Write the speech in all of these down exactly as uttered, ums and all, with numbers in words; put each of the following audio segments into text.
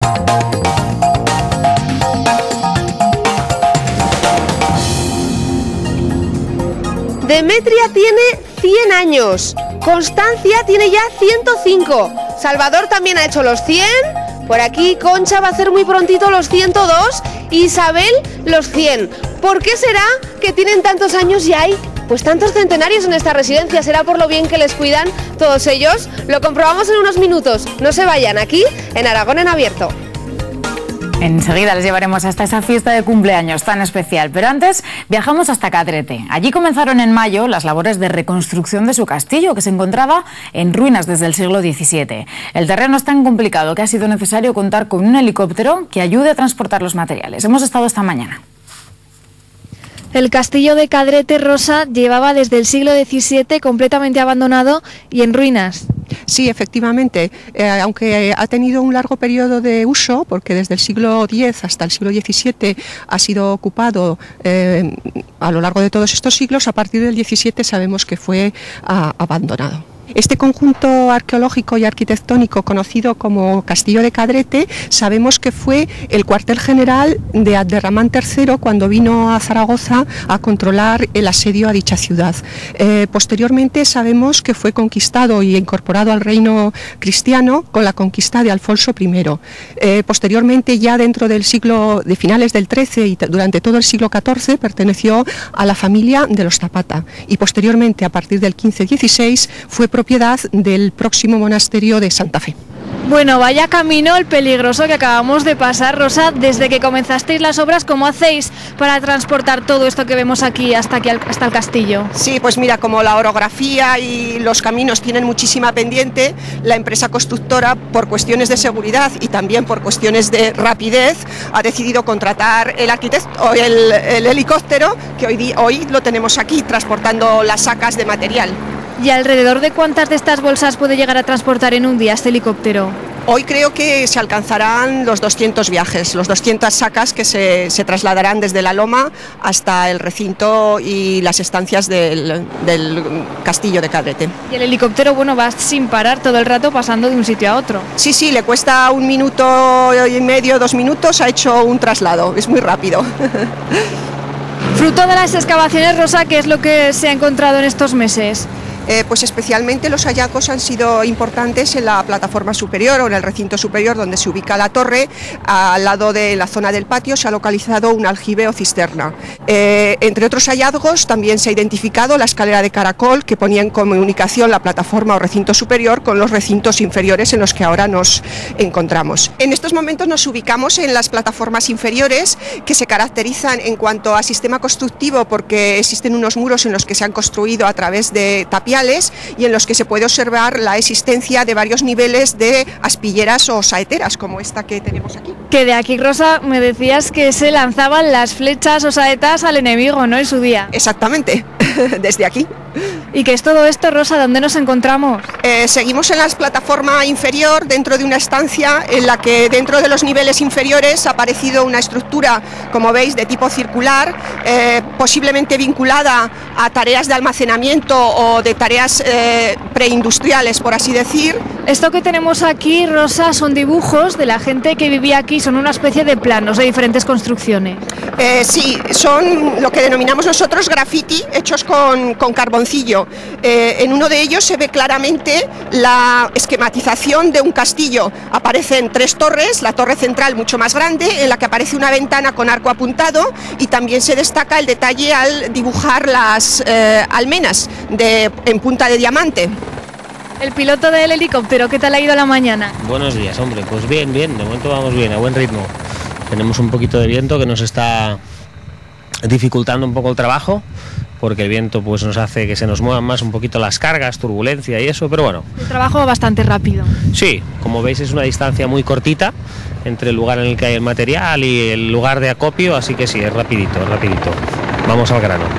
Demetria tiene cien años, Constancia tiene ya ciento cinco, Salvador también ha hecho los cien, por aquí Concha va a hacer muy prontito los ciento dos, Isabel los cien. ¿Por qué será que tienen tantos años y hay pues tantos centenarios en esta residencia? ¿Será por lo bien que les cuidan todos ellos? Lo comprobamos en unos minutos. No se vayan, aquí en Aragón en Abierto. Enseguida les llevaremos hasta esa fiesta de cumpleaños tan especial, pero antes viajamos hasta Cadrete. Allí comenzaron en mayo las labores de reconstrucción de su castillo, que se encontraba en ruinas desde el siglo diecisiete. El terreno es tan complicado que ha sido necesario contar con un helicóptero que ayude a transportar los materiales. Hemos estado esta mañana. El castillo de Cadrete, Rosa, llevaba desde el siglo diecisiete completamente abandonado y en ruinas. Sí, efectivamente, eh, aunque ha tenido un largo periodo de uso, porque desde el siglo diez hasta el siglo diecisiete ha sido ocupado eh, a lo largo de todos estos siglos, a partir del diecisiete sabemos que fue ah, abandonado. Este conjunto arqueológico y arquitectónico conocido como Castillo de Cadrete, sabemos que fue el cuartel general de Abderramán tercero cuando vino a Zaragoza a controlar el asedio a dicha ciudad. Eh, posteriormente sabemos que fue conquistado y incorporado al reino cristiano con la conquista de Alfonso primero. Eh, posteriormente, ya dentro del siglo de finales del trece y durante todo el siglo catorce, perteneció a la familia de los Zapata y posteriormente, a partir del quince dieciséis, fue propiedad del próximo monasterio de Santa Fe. Bueno, vaya camino el peligroso que acabamos de pasar, Rosa, desde que comenzasteis las obras. ¿Cómo hacéis para transportar todo esto que vemos aquí hasta, aquí hasta el castillo? Sí, pues mira, como la orografía y los caminos tienen muchísima pendiente, la empresa constructora, por cuestiones de seguridad y también por cuestiones de rapidez, ha decidido contratar el arquitecto, el, el helicóptero, que hoy, hoy lo tenemos aquí, transportando las sacas de material. ¿Y alrededor de cuántas de estas bolsas puede llegar a transportar en un día este helicóptero? Hoy creo que se alcanzarán los doscientos viajes, los doscientas sacas que se, se trasladarán desde la loma hasta el recinto y las estancias del, del castillo de Cadrete. Y el helicóptero, bueno, va sin parar todo el rato pasando de un sitio a otro. Sí, sí, le cuesta un minuto y medio, dos minutos, ha hecho un traslado, es muy rápido. Fruto de las excavaciones, Rosa, ¿qué es lo que se ha encontrado en estos meses? Eh, pues especialmente los hallazgos han sido importantes en la plataforma superior o en el recinto superior donde se ubica la torre. Al lado de la zona del patio se ha localizado un aljibe o cisterna. Eh, entre otros hallazgos también se ha identificado la escalera de caracol que ponía en comunicación la plataforma o recinto superior con los recintos inferiores en los que ahora nos encontramos. En estos momentos nos ubicamos en las plataformas inferiores, que se caracterizan en cuanto a sistema constructivo porque existen unos muros en los que se han construido a través de tapiales y en los que se puede observar la existencia de varios niveles de aspilleras o saeteras, como esta que tenemos aquí. Que de aquí, Rosa, me decías que se lanzaban las flechas o saetas al enemigo, ¿no?, en su día. Exactamente, desde aquí. ¿Y qué es todo esto, Rosa? ¿Dónde nos encontramos? Eh, seguimos en la plataforma inferior, dentro de una estancia en la que dentro de los niveles inferiores ha aparecido una estructura, como veis, de tipo circular, eh, posiblemente vinculada a tareas de almacenamiento o de tareas eh, preindustriales, por así decir. Esto que tenemos aquí, Rosa, son dibujos de la gente que vivía aquí, son una especie de planos de diferentes construcciones. Eh, sí, son lo que denominamos nosotros graffiti, hechos con, con carboncillo. Eh, en uno de ellos se ve claramente la esquematización de un castillo. Aparecen tres torres, la torre central mucho más grande, en la que aparece una ventana con arco apuntado, y también se destaca el detalle al dibujar las eh, almenas de, en punta de diamante. El piloto del helicóptero, ¿qué tal ha ido la mañana? Buenos días, hombre, pues bien, bien, de momento vamos bien, a buen ritmo. Tenemos un poquito de viento que nos está dificultando un poco el trabajo, porque el viento pues nos hace que se nos muevan más un poquito las cargas, turbulencia y eso, pero bueno. El trabajo va bastante rápido. Sí, como veis es una distancia muy cortita entre el lugar en el que hay el material y el lugar de acopio, así que sí, es rapidito, es rapidito. Vamos al grano.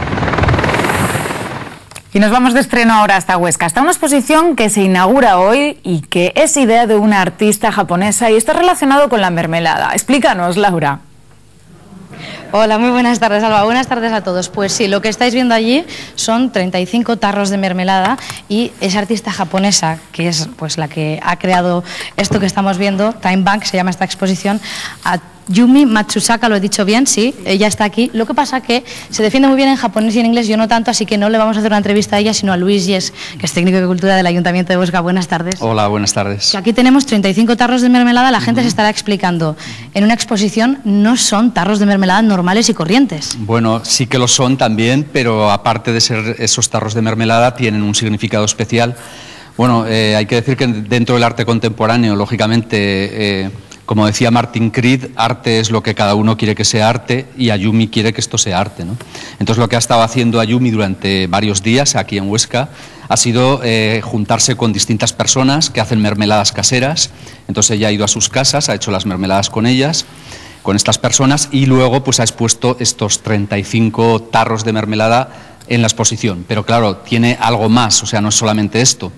Y nos vamos de estreno ahora hasta Huesca, hasta una exposición que se inaugura hoy y que es idea de una artista japonesa y está relacionado con la mermelada. Explícanos, Laura. Hola, muy buenas tardes, Alba. Buenas tardes a todos. Pues sí, lo que estáis viendo allí son treinta y cinco tarros de mermelada y esa artista japonesa, que es pues la que ha creado esto que estamos viendo, Time Bank, se llama esta exposición, a Yumi Matsusaka, lo he dicho bien, sí, ella está aquí. Lo que pasa que se defiende muy bien en japonés y en inglés, yo no tanto, así que no le vamos a hacer una entrevista a ella, sino a Luis Yes, que es técnico de cultura del Ayuntamiento de Huesca. Buenas tardes. Hola, buenas tardes. Que aquí tenemos treinta y cinco tarros de mermelada, la gente uh-huh. se estará explicando. En una exposición no son tarros de mermelada normales y corrientes. Bueno, sí que lo son también, pero aparte de ser esos tarros de mermelada, tienen un significado especial. Bueno, eh, hay que decir que dentro del arte contemporáneo, lógicamente... Eh, Como decía Martin Creed, arte es lo que cada uno quiere que sea arte y Ayumi quiere que esto sea arte, ¿no? Entonces lo que ha estado haciendo Ayumi durante varios días aquí en Huesca ha sido eh, juntarse con distintas personas que hacen mermeladas caseras. Entonces ella ha ido a sus casas, ha hecho las mermeladas con ellas, con estas personas, y luego pues ha expuesto estos treinta y cinco tarros de mermelada en la exposición. Pero claro, tiene algo más, o sea, no es solamente esto.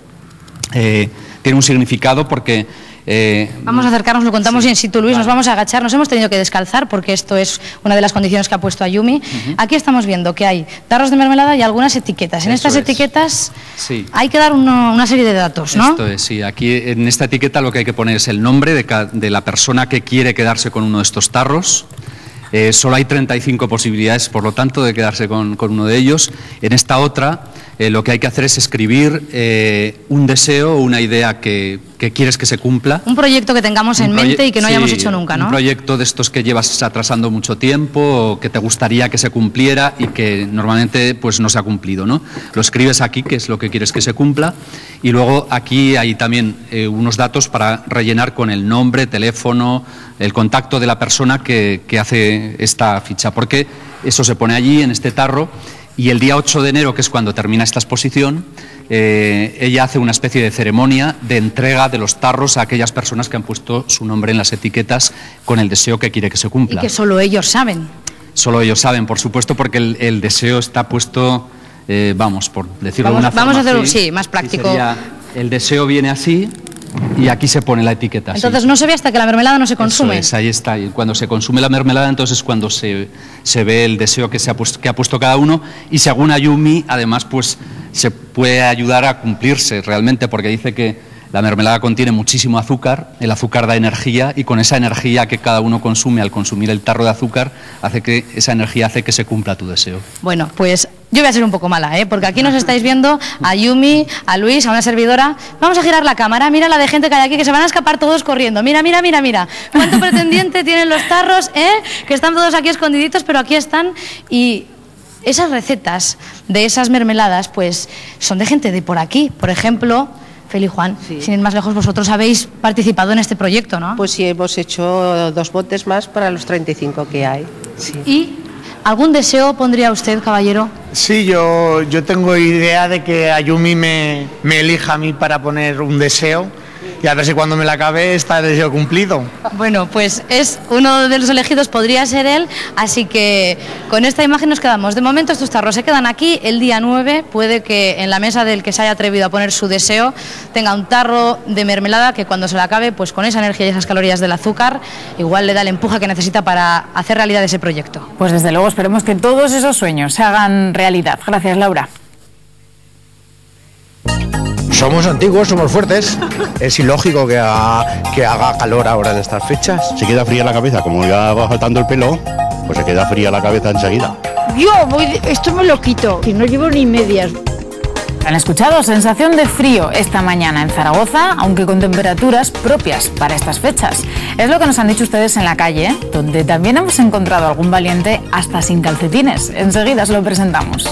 Eh, tiene un significado porque... Eh, vamos a acercarnos, lo contamos sí, in situ, Luis, vale. Nos vamos a agachar, nos hemos tenido que descalzar porque esto es una de las condiciones que ha puesto Ayumi. Uh-huh. Aquí estamos viendo que hay tarros de mermelada y algunas etiquetas. En Eso estas es. etiquetas sí. hay que dar uno, una serie de datos, ¿no? Esto es, sí. Aquí en esta etiqueta lo que hay que poner es el nombre de, ca de la persona que quiere quedarse con uno de estos tarros. Eh, solo hay treinta y cinco posibilidades, por lo tanto, de quedarse con, con uno de ellos. En esta otra, eh, lo que hay que hacer es escribir eh, un deseo o una idea que, que quieres que se cumpla. Un proyecto que tengamos en mente y que no sí, hayamos hecho nunca, ¿no? Un proyecto de estos que llevas atrasando mucho tiempo o que te gustaría que se cumpliera y que normalmente pues, no se ha cumplido, ¿no? Lo escribes aquí, que es lo que quieres que se cumpla, y luego aquí hay también eh, unos datos para rellenar con el nombre, teléfono, el contacto de la persona que, que hace esta ficha, porque eso se pone allí en este tarro y el día ocho de enero, que es cuando termina esta exposición, eh, ella hace una especie de ceremonia de entrega de los tarros a aquellas personas que han puesto su nombre en las etiquetas con el deseo que quiere que se cumpla. Y que solo ellos saben. Solo ellos saben, por supuesto, porque el, el deseo está puesto, eh, vamos, por decirlo vamos, de una forma Vamos a hacerlo, así, sí, más práctico. Sería, el deseo viene así. Y aquí se pone la etiqueta. Entonces sí. no se ve hasta que la mermelada no se consume. Eso es, ahí está. Y cuando se consume la mermelada, entonces es cuando se, se ve el deseo que, se ha puesto, que ha puesto cada uno. Y según Ayumi, además, pues se puede ayudar a cumplirse realmente, porque dice que la mermelada contiene muchísimo azúcar, el azúcar da energía y con esa energía que cada uno consume al consumir el tarro de azúcar, hace que esa energía hace que se cumpla tu deseo. Bueno, pues yo voy a ser un poco mala, ¿eh? Porque aquí nos estáis viendo a Yumi, a Luis, a una servidora. Vamos a girar la cámara, mira la de gente que hay aquí, que se van a escapar todos corriendo. Mira, mira, mira, mira. ¿Cuánto pretendiente tienen los tarros, eh? Que están todos aquí escondiditos, pero aquí están. Y esas recetas de esas mermeladas, pues son de gente de por aquí. Por ejemplo... Feli, Juan, sí. Sin ir más lejos, vosotros habéis participado en este proyecto, ¿no? Pues sí, hemos hecho dos botes más para los treinta y cinco que hay. Sí. ¿Y algún deseo pondría usted, caballero? Sí, yo, yo tengo idea de que Ayumi me, me elija a mí para poner un deseo y a ver si cuando me la acabe está el deseo cumplido. Bueno, pues es uno de los elegidos, podría ser él, así que con esta imagen nos quedamos. De momento estos tarros se quedan aquí, el día nueve puede que en la mesa del que se haya atrevido a poner su deseo tenga un tarro de mermelada que cuando se la acabe, pues con esa energía y esas calorías del azúcar, igual le da el empuje que necesita para hacer realidad ese proyecto. Pues desde luego esperemos que todos esos sueños se hagan realidad. Gracias, Laura. Somos antiguos, somos fuertes. Es ilógico que haga, que haga calor ahora en estas fechas. Se queda fría la cabeza, como ya va faltando el pelo, pues se queda fría la cabeza enseguida. Yo voy, esto me lo quito, que no llevo ni medias. Han escuchado, sensación de frío esta mañana en Zaragoza, aunque con temperaturas propias para estas fechas. Es lo que nos han dicho ustedes en la calle, donde también hemos encontrado algún valiente hasta sin calcetines. Enseguida se lo presentamos.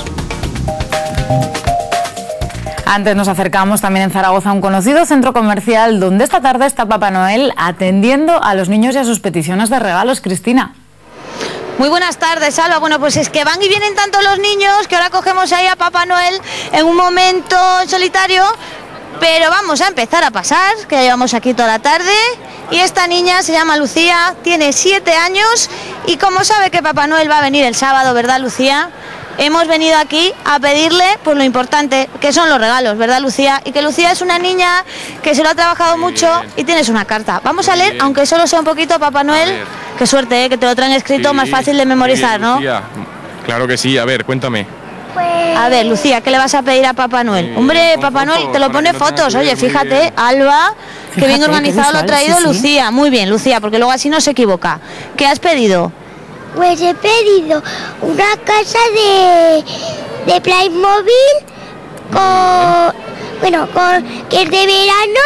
Antes nos acercamos también en Zaragoza a un conocido centro comercial donde esta tarde está Papá Noel atendiendo a los niños y a sus peticiones de regalos. Cristina. Muy buenas tardes, Alba. Bueno, pues es que van y vienen tanto los niños que ahora cogemos ahí a Papá Noel en un momento solitario, pero vamos a empezar a pasar, que ya llevamos aquí toda la tarde. Y esta niña se llama Lucía, tiene siete años y como sabe que Papá Noel va a venir el sábado, ¿verdad, Lucía? Hemos venido aquí a pedirle pues lo importante, que son los regalos, ¿verdad, Lucía? Y que Lucía es una niña que se lo ha trabajado mucho y tienes una carta. Vamos a leer, aunque solo sea un poquito, Papá Noel. Qué suerte, ¿eh? Que te lo traen escrito, Sí, más fácil de memorizar, bien, ¿no? Lucía. Claro que sí, a ver, cuéntame. A ver, Lucía, ¿qué le vas a pedir a Papá Noel? Hombre, Papá Noel te lo pone fotos. Oye, fíjate, Alba, que bien organizado lo ha traído Lucía. Muy bien, Lucía, porque luego así no se equivoca. ¿Qué has pedido? Pues he pedido una casa de, de Playmobil con, bueno, con, que es de verano,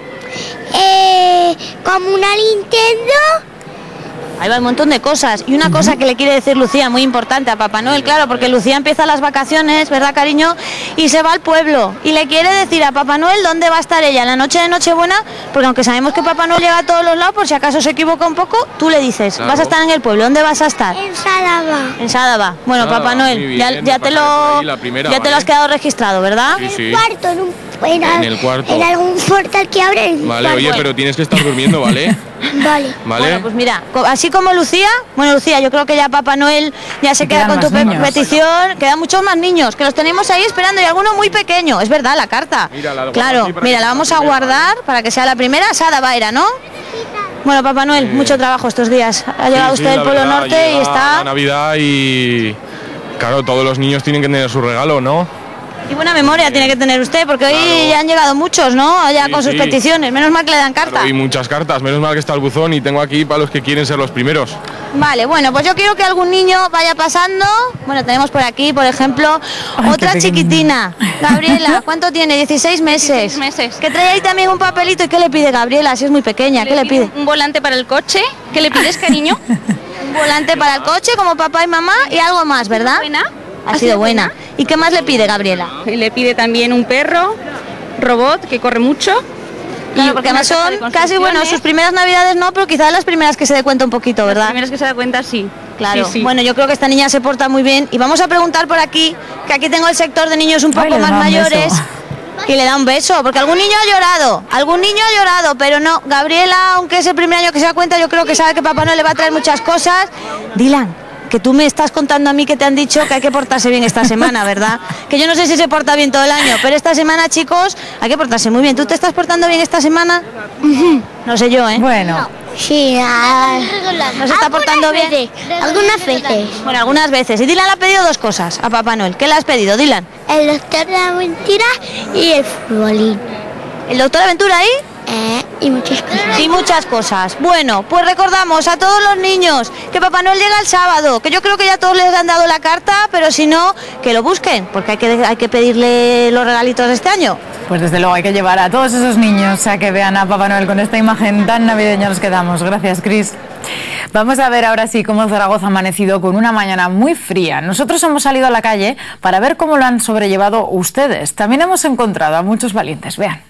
eh, como una Nintendo. Ahí va un montón de cosas. Y una cosa que le quiere decir Lucía, muy importante a Papá Noel, claro, porque Lucía empieza las vacaciones, ¿verdad, cariño? Y se va al pueblo. Y le quiere decir a Papá Noel dónde va a estar ella en la noche de Nochebuena, porque aunque sabemos que Papá Noel llega a todos los lados, por si acaso se equivoca un poco, tú le dices, Claro. vas a estar en el pueblo, ¿dónde vas a estar? En Sádava. En Sádava. Bueno, Sádava, Papá Noel, muy ya, bien, ya me te lo pasaré por ahí la primera, ya te lo ¿vale? has quedado registrado, ¿verdad? Sí, sí. Cuarto, en un en, En el cuarto. En algún portal que abren. Vale, oye, pero tienes que estar durmiendo, ¿vale? Vale. ¿Vale? Bueno, pues mira, co- así como Lucía, bueno, Lucía, yo creo que ya Papá Noel ya se Y queda quedan con tu más pe- niños. petición, quedan muchos más niños, que los tenemos ahí esperando y alguno muy pequeño, es verdad, la carta. Mira, la guardo Claro, aquí para mira, que la sea vamos la a primera, guardar para que sea la primera, Sádava era, ¿no? Bueno, Papá Noel, mucho trabajo estos días. Ha llegado Sí, usted sí, del la Polo verdad, Norte y llega está... la Navidad y... Claro, todos los niños tienen que tener su regalo, ¿no? Y buena memoria tiene que tener usted, porque hoy ya han llegado muchos, ¿no? Ya Sí, con sus sí. peticiones, menos mal que le dan carta. Claro, y muchas cartas, menos mal que está el buzón y tengo aquí para los que quieren ser los primeros. Vale, bueno, pues yo quiero que algún niño vaya pasando. Bueno, tenemos por aquí, por ejemplo, otra chiquitina. Gabriela, ¿cuánto tiene? dieciséis meses. dieciséis meses. Que trae ahí también un papelito. ¿Y qué le pide Gabriela? Si es muy pequeña, ¿qué le pide? Un volante para el coche. ¿Qué le pides, cariño? Un volante para el coche, como papá y mamá, y algo más, ¿verdad? ¿Buena? Ha sido buena. ¿Y qué más le pide Gabriela? Y le pide también un perro, robot, que corre mucho. Claro, porque una además caja de son casi, bueno, construcciones. sus primeras navidades no, pero quizás las primeras que se dé cuenta un poquito, ¿verdad? Las primeras que se da cuenta, sí. Claro, Sí, sí. bueno, yo creo que esta niña se porta muy bien y vamos a preguntar por aquí, que aquí tengo el sector de niños un Ay, poco le más da un mayores beso. y le da un beso, porque algún niño ha llorado, algún niño ha llorado, pero no, Gabriela, aunque es el primer año que se da cuenta, yo creo que sabe que Papá Noel le va a traer muchas cosas. Dylan, que tú me estás contando a mí que te han dicho que hay que portarse bien esta semana, ¿verdad? Que yo no sé si se porta bien todo el año, pero esta semana, chicos, hay que portarse muy bien. ¿Tú te estás portando bien esta semana? No sé yo, ¿eh? Bueno, Sí, ah, ¿No se está portando bien? veces, algunas veces. Bueno, algunas veces. Y Dylan le ha pedido dos cosas a Papá Noel. ¿Qué le has pedido, Dylan? El doctor de la mentira y el futbolín. ¿El doctor Aventura ahí? Eh, y muchas cosas. Y muchas cosas. Bueno, pues recordamos a todos los niños que Papá Noel llega el sábado, que yo creo que ya todos les han dado la carta, pero si no, que lo busquen, porque hay que, hay que pedirle los regalitos de este año. pues desde luego hay que llevar a todos esos niños a que vean a Papá Noel con esta imagen tan navideña. Nos quedamos. Gracias, Cris. Vamos a ver ahora sí cómo Zaragoza ha amanecido con una mañana muy fría. Nosotros hemos salido a la calle para ver cómo lo han sobrellevado ustedes. También hemos encontrado a muchos valientes. Vean.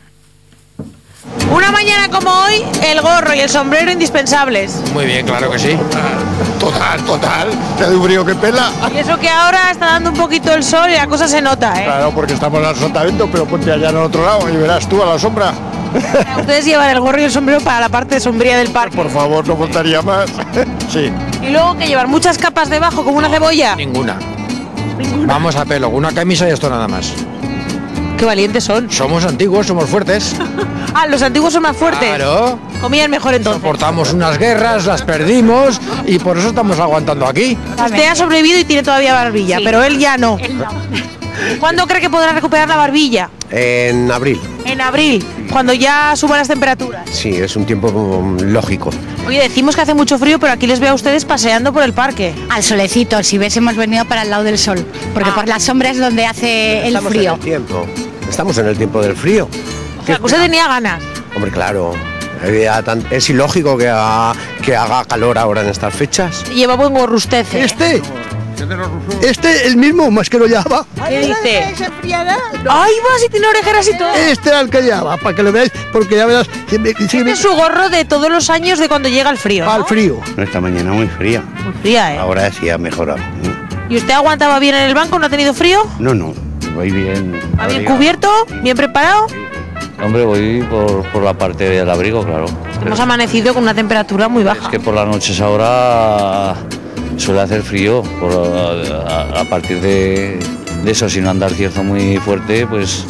Una mañana como hoy, el gorro y el sombrero indispensables. Muy bien, claro que sí. Total, total. Te da un frío que pela. Y eso que ahora está dando un poquito el sol y la cosa se nota, ¿eh? Claro, porque estamos al sotavento, pero ponte allá en el otro lado y verás tú a la sombra. Ustedes llevan el gorro y el sombrero para la parte sombría del parque. Por favor, no montaría más. Sí. Y luego que llevar muchas capas debajo, como una cebolla. Ninguna. Vamos a pelo, una camisa y esto nada más. Qué valientes son. Somos antiguos, somos fuertes. Ah, los antiguos son más fuertes. Claro. Comían mejor entonces. Soportamos unas guerras, las perdimos y por eso estamos aguantando aquí. Usted ha sobrevivido y tiene todavía barbilla, Sí. pero él ya no. Él no. ¿Cuándo cree que podrá recuperar la barbilla? En abril. En abril, cuando ya suban las temperaturas. Sí, es un tiempo um, lógico. Oye, decimos que hace mucho frío, pero aquí les veo a ustedes paseando por el parque. Al solecito, si ves, hemos venido para el lado del sol, porque Ah. por las sombras es donde hace el Estamos frío. en el tiempo. Estamos en el tiempo del frío. O sea, que usted tenía ganas. Hombre, claro. Había tan- Es ilógico que haga, que haga calor ahora en estas fechas. Lleva buen gorro usted. ¿eh? Este. Este, el mismo, más que lo llevaba. ¿Qué dice? ¡Ay, va! Si tiene orejeras y todo. Este era el que llevaba, para que lo veáis, porque ya verás. Si me, si Este me- es su gorro de todos los años de cuando llega el frío, ¿no? Al frío. Esta mañana muy fría. Muy fría, ¿eh? Ahora sí ha mejorado. ¿Y usted aguantaba bien en el banco? ¿No ha tenido frío? No, no, voy bien. ¿Va bien abrigado. cubierto? ¿Bien preparado? Hombre, voy por, por la parte del abrigo, claro. Hemos amanecido con una temperatura muy Es baja. que por las noches ahora suele hacer frío. Por, a, a- a partir de, de eso, si no anda el cierzo muy fuerte, pues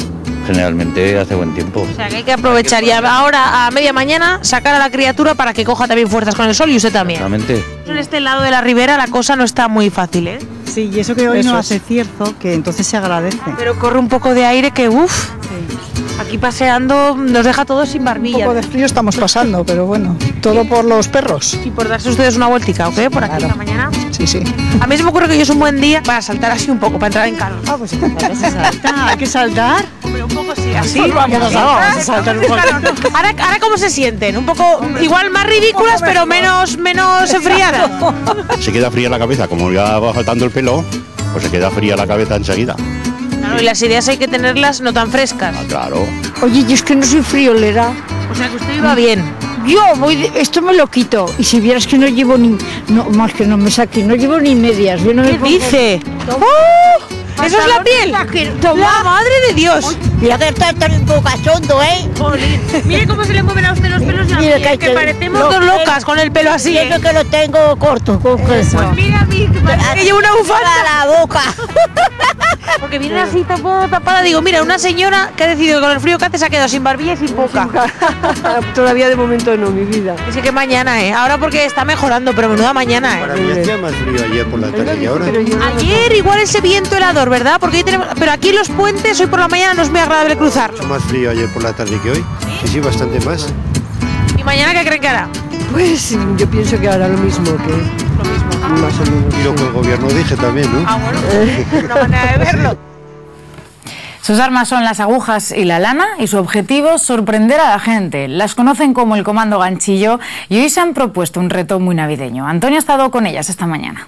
generalmente hace buen tiempo. O sea, que hay que aprovechar y ahora a media mañana sacar a la criatura para que coja también fuerzas con el sol y usted también. Exactamente. En este lado de la ribera la cosa no está muy fácil, ¿eh? Sí, y eso que hoy Eso no es. hace cierzo, que entonces se agradece. Pero corre un poco de aire que, uff, aquí paseando nos deja todos sin barbilla. Un poco de frío estamos pasando, pero bueno, todo por los perros. Y por darse ustedes una vueltica, ¿ok? Por aquí esta mañana. Sí, sí. A mí se me ocurre que hoy es un buen día para saltar así un poco, para entrar en calor. Ah, pues se salta, hay que saltar. Hombre, un poco sí, así. Pues vamos, Así. vamos a saltar un poco. Ahora, ahora cómo se sienten, un poco igual más ridículas, pero menos, menos enfriadas. Se queda fría la cabeza, como ya va faltando el pelo, pues se queda fría la cabeza enseguida. Claro, y las ideas hay que tenerlas no tan frescas. Ah, claro. Oye, yo es que no soy friolera. O sea que usted iba bien. Yo voy, de- esto me lo quito. Y si vieras que no llevo ni, no, más que no me saque, no llevo ni medias. Yo no ¿Qué me pongo- dice? Toma. ¡Oh! ¡Eso es la piel! ¡La madre de Dios! Mira que está tan un poco cachondo, ¿eh? Mire cómo se le mueven a usted los pelos de la Mira piel, que te- parecemos lo- dos locas con el pelo así. Yo ¿eh? que lo tengo corto, con eso. Pues mira a mí, que parece que llevo una bufanda. A la boca. Porque viene así tapada, tapada. Digo, mira, una señora que ha decidido que con el frío que hace se ha quedado sin barbilla y sin boca. Todavía de momento no, mi vida. Dice que mañana, ¿eh? Ahora porque está mejorando, pero menuda mañana, Para ¿eh? mí hacía más frío ayer por la tarde que ahora. Ayer igual ese viento helador, ¿verdad? Porque hoy tenemos... Pero aquí en los puentes, hoy por la mañana no es muy agradable cruzarlo. Mucho más frío ayer por la tarde que hoy. Sí, sí, bastante más. ¿Y mañana qué creen que hará? Pues yo pienso que ahora lo mismo, que lo mismo, más o menos. Y lo que el gobierno dije también, ¿no? Ah, bueno, una manera de verlo. Sus armas son las agujas y la lana y su objetivo sorprender a la gente. Las conocen como el Comando Ganchillo y hoy se han propuesto un reto muy navideño. Antonio ha estado con ellas esta mañana.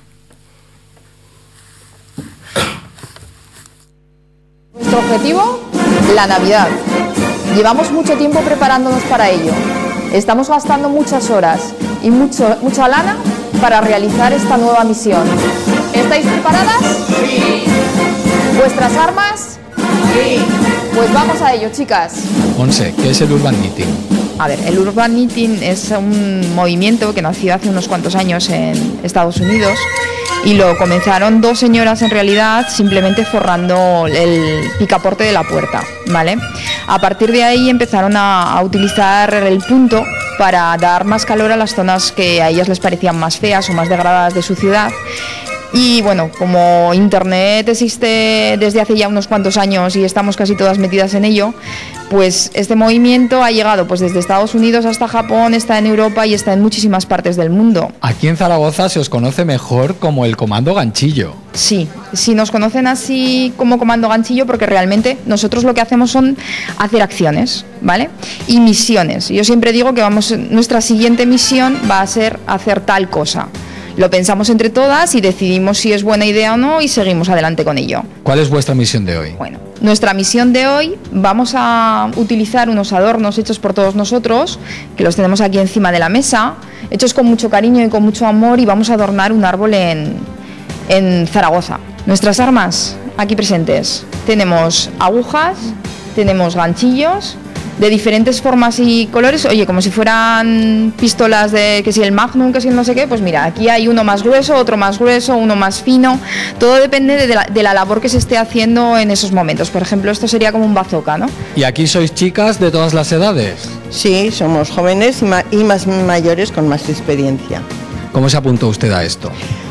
Nuestro objetivo, la Navidad. Llevamos mucho tiempo preparándonos para ello. Estamos gastando muchas horas y mucho, mucha lana para realizar esta nueva misión. ¿Estáis preparadas? Sí. ¿Vuestras armas? Sí. Pues vamos a ello, chicas. Monse, ¿qué es el Urban Knitting? A ver, el Urban Knitting es un movimiento que nació hace unos cuantos años en Estados Unidos y lo comenzaron dos señoras en realidad simplemente forrando el picaporte de la puerta, ¿vale? A partir de ahí empezaron a, a utilizar el punto para dar más calor a las zonas que a ellas les parecían más feas o más degradadas de su ciudad. Y bueno, como Internet existe desde hace ya unos cuantos años y estamos casi todas metidas en ello, pues este movimiento ha llegado pues desde Estados Unidos hasta Japón, está en Europa y está en muchísimas partes del mundo. Aquí en Zaragoza se os conoce mejor como el Comando Ganchillo. Sí, sí nos conocen así como Comando Ganchillo porque realmente nosotros lo que hacemos son hacer acciones, ¿vale? Y misiones. Yo siempre digo que vamos, nuestra siguiente misión va a ser hacer tal cosa. Lo pensamos entre todas y decidimos si es buena idea o no y seguimos adelante con ello. ¿Cuál es vuestra misión de hoy? Bueno, nuestra misión de hoy, vamos a utilizar unos adornos hechos por todos nosotros, que los tenemos aquí encima de la mesa, hechos con mucho cariño y con mucho amor, y vamos a adornar un árbol en, en Zaragoza. Nuestras armas aquí presentes. Tenemos agujas, tenemos ganchillos de diferentes formas y colores, oye, como si fueran pistolas de que si el Magnum, que si el no sé qué, pues mira, aquí hay uno más grueso, otro más grueso, uno más fino, todo depende de la, de la labor que se esté haciendo en esos momentos. Por ejemplo, esto sería como un bazooka, ¿no? ¿Y aquí sois chicas de todas las edades? Sí, somos jóvenes y, ma- y más mayores con más experiencia. ¿Cómo se apuntó usted a esto?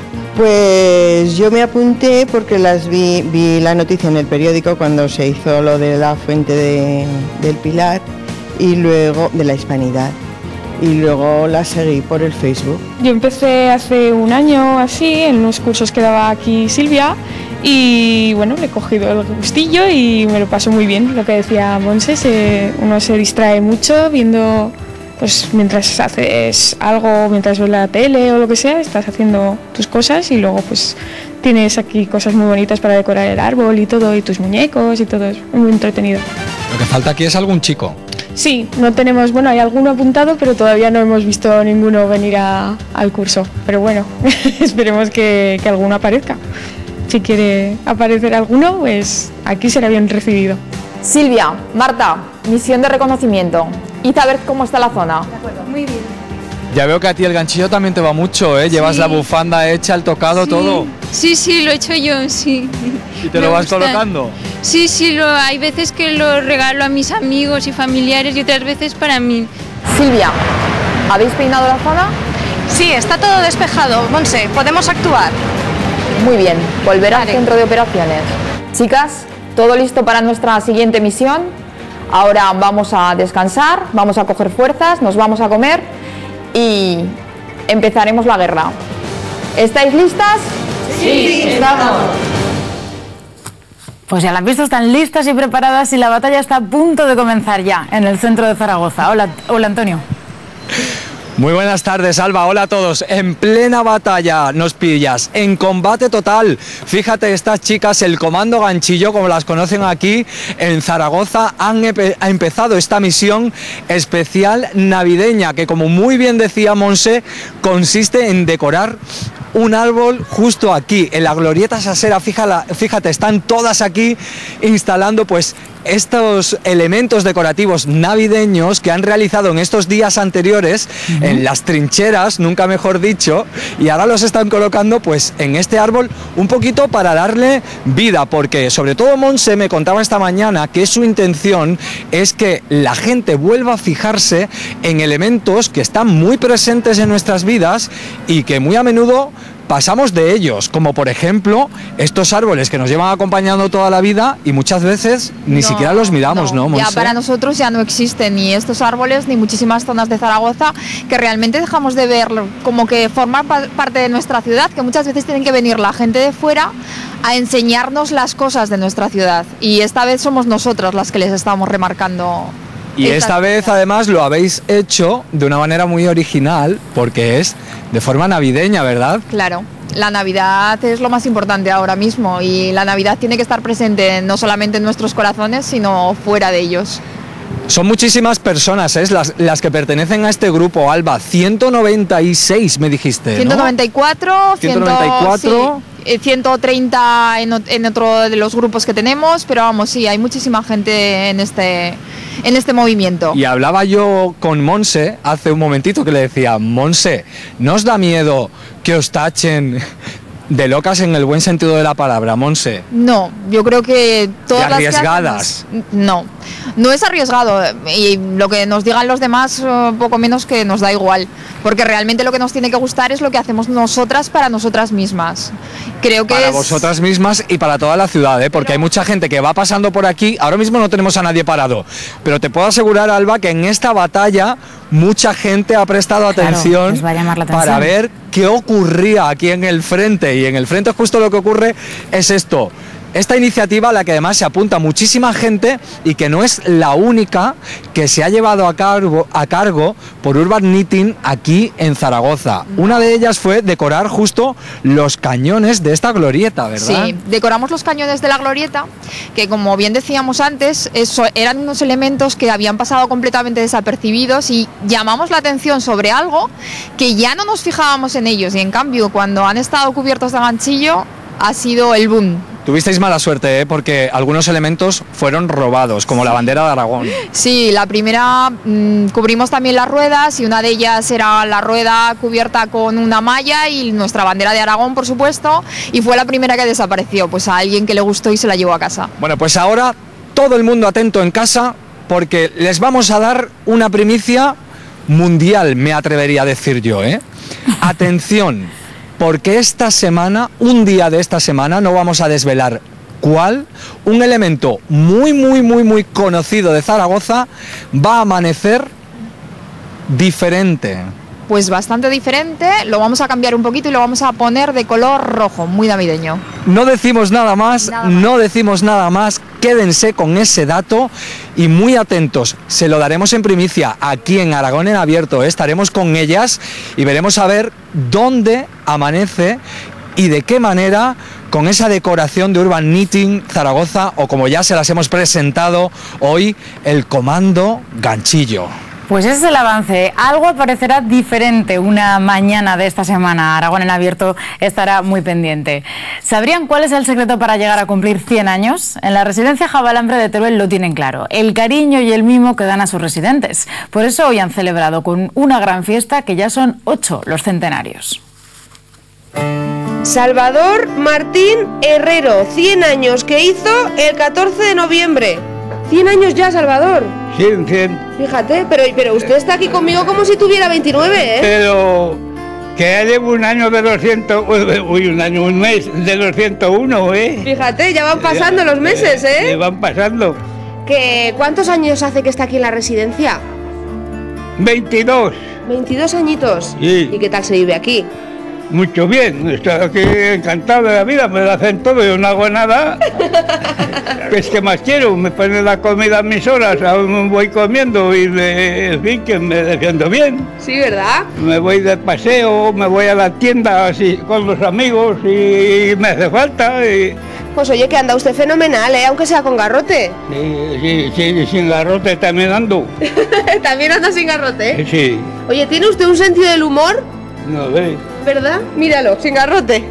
Pues yo me apunté porque las vi, vi la noticia en el periódico cuando se hizo lo de la fuente de- del Pilar y luego de la Hispanidad y luego la seguí por el Facebook. Yo empecé hace un año así, en unos cursos que daba aquí Silvia, y bueno, le he cogido el gustillo y me lo paso muy bien. Lo que decía Monse, se- uno se distrae mucho viendo, pues mientras haces algo, mientras ves la tele o lo que sea, estás haciendo tus cosas y luego pues tienes aquí cosas muy bonitas para decorar el árbol y todo, y tus muñecos y todo, es muy entretenido. Lo que falta aquí es algún chico. Sí, no tenemos, bueno, hay alguno apuntado, pero todavía no hemos visto ninguno venir a- al curso. Pero bueno, esperemos que, que alguno aparezca. Si quiere aparecer alguno, pues aquí será bien recibido. Silvia, Marta, misión de reconocimiento. Id a ver cómo está la zona. Muy bien. Ya veo que a ti el ganchillo también te va mucho, ¿eh? Llevas Sí. la bufanda hecha, el tocado, Sí. todo. Sí, sí, lo he hecho yo, sí. ¿Y te Me lo vas gusta. colocando? Sí, sí, lo, hay veces que lo regalo a mis amigos y familiares y otras veces para mí. Silvia, ¿habéis peinado la zona? Sí, está todo despejado. Monse, ¿podemos actuar? Muy bien, volver al centro de operaciones. Chicas, todo listo para nuestra siguiente misión. Ahora vamos a descansar, vamos a coger fuerzas, nos vamos a comer y empezaremos la guerra. ¿Estáis listas? Sí, estamos. Pues ya las han visto, están listas y preparadas y la batalla está a punto de comenzar ya en el centro de Zaragoza. Hola, hola Antonio. Muy buenas tardes, Alba. Hola a todos. En plena batalla nos pillas, en combate total. Fíjate, estas chicas, el Comando Ganchillo, como las conocen aquí en Zaragoza, han ha empezado esta misión especial navideña, que como muy bien decía Monse, consiste en decorar un árbol justo aquí, en la Glorieta Sasera. Fíjate, fíjate, están todas aquí instalando pues estos elementos decorativos navideños que han realizado en estos días anteriores uh-huh. en las trincheras, nunca mejor dicho, y ahora los están colocando pues en este árbol un poquito para darle vida, porque sobre todo Monse me contaba esta mañana que su intención es que la gente vuelva a fijarse en elementos que están muy presentes en nuestras vidas y que muy a menudo pasamos de ellos, como por ejemplo estos árboles que nos llevan acompañando toda la vida y muchas veces ni No, siquiera los miramos, ¿no, Monse? Ya para nosotros ya no existen ni estos árboles ni muchísimas zonas de Zaragoza que realmente dejamos de ver como que forman pa- parte de nuestra ciudad, que muchas veces tienen que venir la gente de fuera a enseñarnos las cosas de nuestra ciudad y esta vez somos nosotras las que les estamos remarcando. Y esta vez además lo habéis hecho de una manera muy original porque es de forma navideña, ¿verdad? Claro, la Navidad es lo más importante ahora mismo y la Navidad tiene que estar presente no solamente en nuestros corazones, sino fuera de ellos. Son muchísimas personas, ¿eh? las, las que pertenecen a este grupo, Alba. ciento noventa y seis me dijiste, ¿no? ciento noventa y cuatro, ciento noventa y cuatro. Sí, ciento treinta en, en otro de los grupos que tenemos, pero vamos, sí, hay muchísima gente en este, en este movimiento. Y hablaba yo con Monse hace un momentito que le decía, Monse, ¿no os da miedo que os tachen de locas en el buen sentido de la palabra, Monse? No, yo creo que todas de arriesgadas. Las que hacemos, no, no es arriesgado y lo que nos digan los demás poco menos que nos da igual, porque realmente lo que nos tiene que gustar es lo que hacemos nosotras para nosotras mismas. Creo que para es... vosotras mismas y para toda la ciudad, ¿eh? Porque pero... hay mucha gente que va pasando por aquí. Ahora mismo no tenemos a nadie parado, pero te puedo asegurar, Alba, que en esta batalla mucha gente ha prestado claro, atención, va a llamar la atención para ver qué ocurría aquí en el frente. Y en el frente justo lo que ocurre es esto. Esta iniciativa a la que además se apunta muchísima gente y que no es la única que se ha llevado a cargo, a cargo por Urban Knitting aquí en Zaragoza. Una de ellas fue decorar justo los cañones de esta glorieta, ¿verdad? Sí, decoramos los cañones de la glorieta, que como bien decíamos antes, eso, eran unos elementos que habían pasado completamente desapercibidos y llamamos la atención sobre algo que ya no nos fijábamos en ellos y en cambio cuando han estado cubiertos de ganchillo ha sido el boom. Tuvisteis mala suerte, ¿eh? Porque algunos elementos fueron robados, como la bandera de Aragón. Sí, la primera mmm, cubrimos también las ruedas y una de ellas era la rueda cubierta con una malla y nuestra bandera de Aragón, por supuesto, y fue la primera que desapareció, pues a alguien que le gustó y se la llevó a casa. Bueno, pues ahora todo el mundo atento en casa porque les vamos a dar una primicia mundial, me atrevería a decir yo, ¿eh? Atención. Porque esta semana, un día de esta semana, no vamos a desvelar cuál, un elemento muy, muy, muy, muy conocido de Zaragoza va a amanecer diferente. Pues bastante diferente, lo vamos a cambiar un poquito y lo vamos a poner de color rojo, muy navideño. No decimos nada más, nada más. no decimos nada más, quédense con ese dato y muy atentos, se lo daremos en primicia aquí en Aragón en Abierto, ¿eh? Estaremos con ellas y veremos a ver dónde amanece y de qué manera con esa decoración de Urban Knitting Zaragoza o como ya se las hemos presentado hoy, el Comando Ganchillo. Pues ese es el avance. Algo aparecerá diferente una mañana de esta semana. Aragón en Abierto estará muy pendiente. ¿Sabrían cuál es el secreto para llegar a cumplir cien años? En la residencia Javalambre de Teruel lo tienen claro. El cariño y el mimo que dan a sus residentes. Por eso hoy han celebrado con una gran fiesta que ya son ocho los centenarios. Salvador Martín Herrero, cien años, que hizo el catorce de noviembre. cien años ya, Salvador. cien, cien. Fíjate, pero, pero usted está aquí conmigo como si tuviera veintinueve, ¿eh? Pero que ya llevo un año de doscientos, uy, un año, un mes de doscientos uno, ¿eh? Fíjate, ya van pasando los meses, ¿eh? Se van pasando. ¿Que ¿Cuántos años hace que está aquí en la residencia? veintidós. veintidós añitos. Sí. ¿Y qué tal se vive aquí? Mucho bien, estoy aquí encantado de la vida, me lo hacen todo, yo no hago nada. Pues que más quiero, me ponen la comida a mis horas, aún voy comiendo y de, en fin, que me defiendo bien. Sí, ¿verdad? Me voy de paseo, me voy a la tienda así con los amigos y me hace falta. Y... Pues oye, que anda usted fenomenal, ¿eh? Aunque sea con garrote. Sí, sí, sí, sin garrote también ando. ¿También anda sin garrote? Sí. Oye, ¿tiene usted un sentido del humor? No ve. ¿Verdad? Míralo, sin garrote.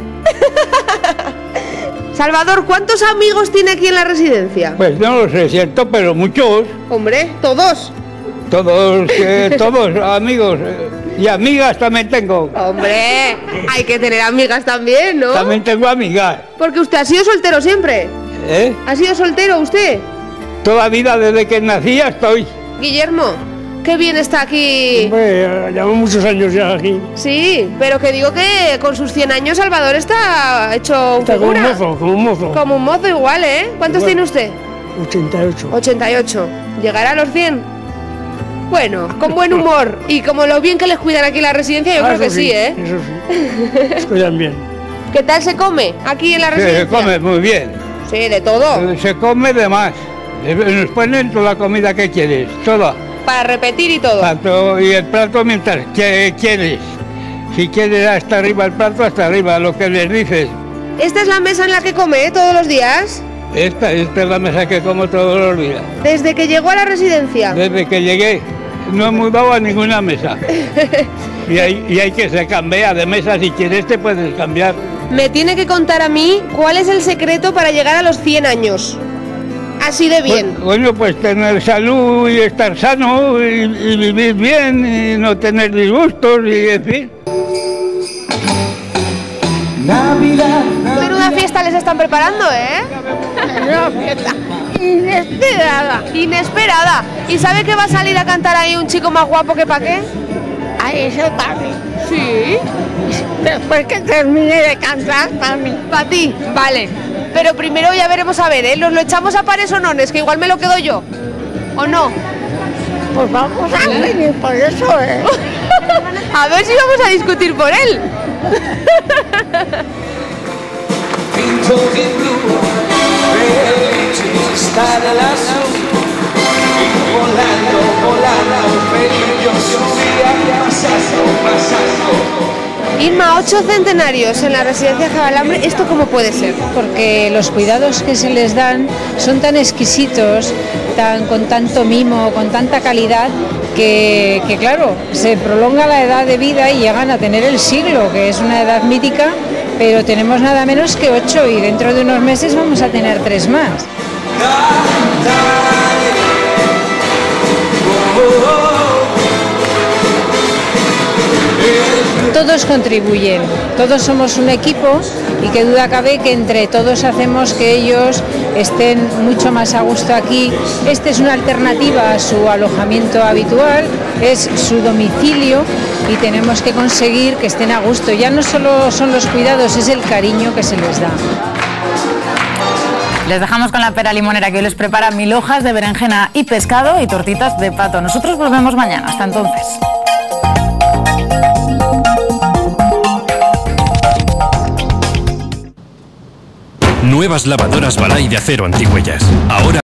Salvador, ¿cuántos amigos tiene aquí en la residencia? Pues no lo sé, cierto, pero muchos. Hombre, ¿todos? Todos, eh, todos, amigos. Eh, y amigas también tengo. Hombre, hay que tener amigas también, ¿no? También tengo amigas. Porque usted ha sido soltero siempre. ¿Eh? ¿Ha sido soltero usted? Toda vida, desde que nací ya estoy. Guillermo, qué bien está aquí. Hombre, llevo muchos años ya aquí. Sí, pero que digo que con sus cien años Salvador está hecho un Está como un figura. mozo, como un mozo. Como un mozo igual, ¿eh? ¿Cuántos Igual. tiene usted? ochenta y ocho. ochenta y ocho. ¿Llegará a los cien? Bueno, con buen humor y como lo bien que les cuidan aquí en la residencia, yo Ah, creo que eso sí, sí, ¿eh? Eso sí. Les cuidan bien. ¿Qué tal se come aquí en la Sí, residencia? se come muy bien. Sí, de todo. Se come de más. Nos ponen toda la comida que quieres, toda. Para repetir y todo. Plato, y el plato mientras que quieres. Si quieres hasta arriba el plato, hasta arriba, lo que les dices. ¿Esta es la mesa en la que come, eh, todos los días? Esta, esta es la mesa que como todos los días. Desde que llegó a la residencia. Desde que llegué, no he mudado a ninguna mesa. Y hay, y hay que se cambia de mesa, si quieres te puedes cambiar. Me tiene que contar a mí cuál es el secreto para llegar a los cien años. Así de bien. Bueno, pues tener salud y estar sano y, y vivir bien y no tener disgustos y en fin. Menuda fiesta les están preparando, ¿eh? Una fiesta inesperada. Inesperada. ¿Y sabe que va a salir a cantar ahí un chico más guapo que pa' qué? A eso también. Sí. Después que termine de cantar, para mí. Para ti, vale. Pero primero ya veremos a ver, ¿eh? ¿Nos lo echamos a pares o nones? Que igual me lo quedo yo. ¿O no? Pues vamos a venir por eso, ¿eh? A ver si vamos a discutir por él. Volando, volando, yo subía pasando, pasando. Irma, ocho centenarios en la residencia Jabalambre, ¿esto cómo puede ser? Porque los cuidados que se les dan son tan exquisitos, tan, con tanto mimo, con tanta calidad, que, que claro, se prolonga la edad de vida y llegan a tener el siglo, que es una edad mítica, pero tenemos nada menos que ocho y dentro de unos meses vamos a tener tres más. Todos contribuyen, todos somos un equipo y qué duda cabe que entre todos hacemos que ellos estén mucho más a gusto aquí. Esta es una alternativa a su alojamiento habitual, es su domicilio y tenemos que conseguir que estén a gusto. Ya no solo son los cuidados, es el cariño que se les da. Les dejamos con la pera limonera que hoy les prepara mil hojas de berenjena y pescado y tortitas de pato. Nosotros volvemos mañana. Hasta entonces. Nuevas lavadoras Balay de acero antigüellas. Ahora